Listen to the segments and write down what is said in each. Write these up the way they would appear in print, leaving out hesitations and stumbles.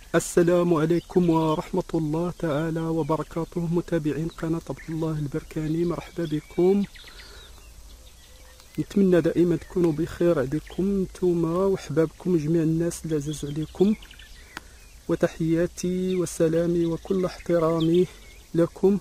السلام عليكم ورحمة الله تعالى وبركاته. متابعين قناة عبد الله البركاني، مرحبا بكم. نتمنى دائما تكونوا بخير عليكم نتوما وحبابكم جميع الناس اللي عزاز عليكم، وتحياتي وسلامي وكل احترامي لكم.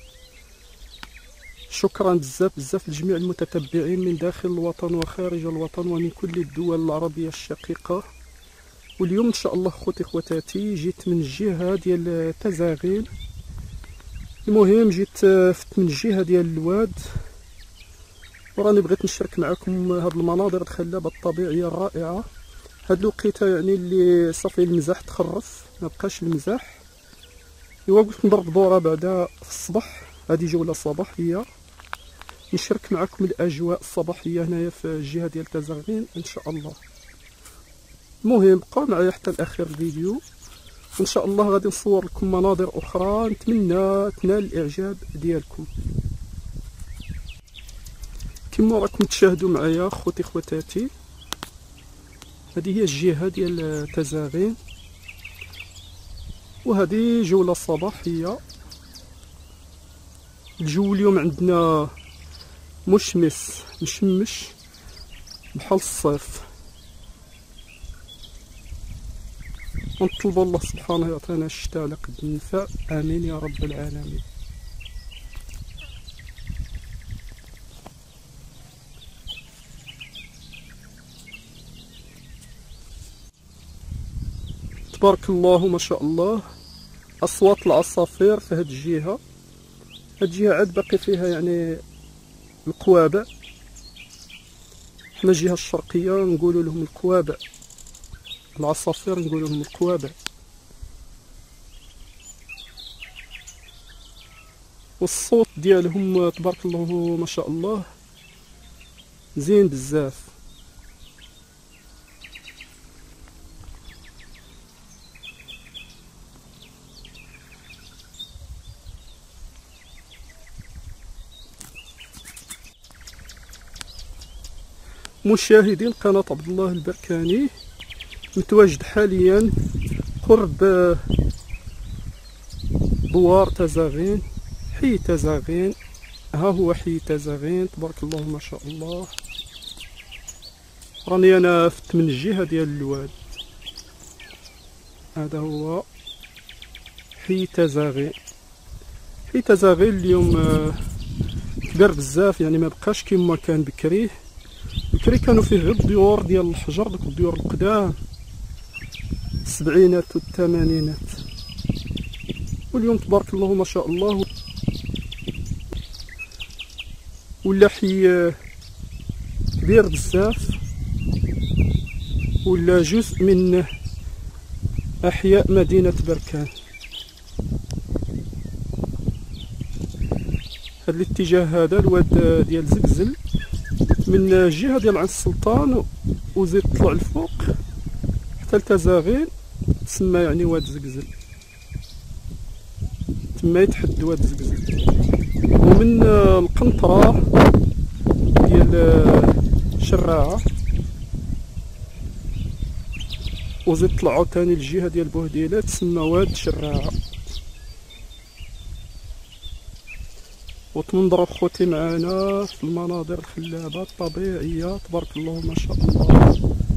شكرا بزاف بزاف لجميع المتتبعين من داخل الوطن وخارج الوطن ومن كل الدول العربية الشقيقة. واليوم ان شاء الله خوتي خواتاتي جيت من الجهه ديال تزاغين. المهم جيت من الجهه ديال الواد، وراني بغيت نشارك معكم هاد المناظر الخلابه الطبيعيه الرائعه. هاد الوقيته يعني اللي صافي المزاح تخرف، ما بقاش المزاح. ايوا قلت نضرب دوره بعدا في الصباح، هادي جوله صباحيه نشارك معكم الاجواء الصباحيه هنايا في الجهه ديال تزاغين ان شاء الله. المهم بقاو معايا حتى لاخر الفيديو، وان شاء الله غادي نصور لكم مناظر اخرى نتمنى تنال الاعجاب ديالكم. كما راكم تشاهدوا معايا خوتي خواتاتي، هذه هي الجهه ديال تزاغين، وهذه جوله صباحيه. الجو اليوم عندنا مشمش بحال الصيف. ونطلبوا الله سبحانه يعطينا الشتاء على قد النفع، امين يا رب العالمين. تبارك الله ما شاء الله، اصوات العصافير في هذه الجهه. هذه الجهه عاد باقي فيها يعني القوابع، حنا الجهه الشرقيه نقولوا لهم الكوابع، العصافير نقولوا لهم الكوابع. والصوت ديالهم تبارك الله ما شاء الله زين بزاف. مشاهدين قناة عبد الله البركاني، متواجد حاليا قرب دوار تزاغين، حي تزاغين. ها هو حي تزاغين تبارك الله ما شاء الله. راني انا فت من الجهه ديال الواد، هذا هو حي تزاغين. حي تزاغين اليوم كبر بزاف، يعني ما بقاش كما كان بكري. بكري كانوا فيه غير الديور ديال الحجر، دوك الديور القدام السبعينات والثمانينات. واليوم تبارك الله ما شاء الله ولا حي كبير بزاف، ولا جزء من احياء مدينة بركان. هذا الاتجاه هذا الواد ديال زقزل من الجهه ديال عين السلطان وزيد طلع الفوق حتى لتزاغين، تسمى يعني واد زقزل، تما يتحد واد زقزل. ومن القنطره ديال شراعه وزيد طلعوا تاني الجهه ديال بوهديله تسمى واد شراعه. وتنظروا خوتي معنا في المناظر الخلابه الطبيعيه تبارك الله ما شاء الله.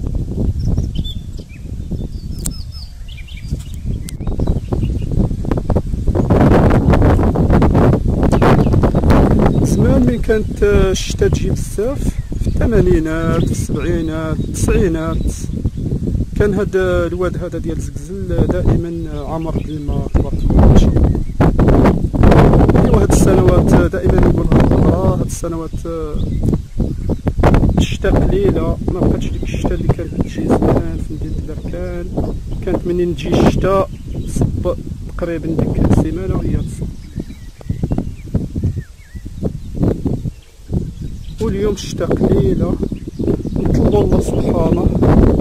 زمان من كانت الشتا تجي بزاف في الثمانينات السبعينات التسعينات، كان هذا الواد هذا ديال زقزل دائما عامر بالماء تبارك الله ما شاء الله. وهاد السنوات دائما نقولها الخضراء، هاد السنوات الشتاء قليله، ما بقاتش ديك الشتاء اللي كانت تجي زمان في مدينه بركان. كانت منين تجي الشتاء تصب تقريبا ديك السيمانه وهي تصب. واليوم الشتاء قليله، نطلبوا الله سبحانه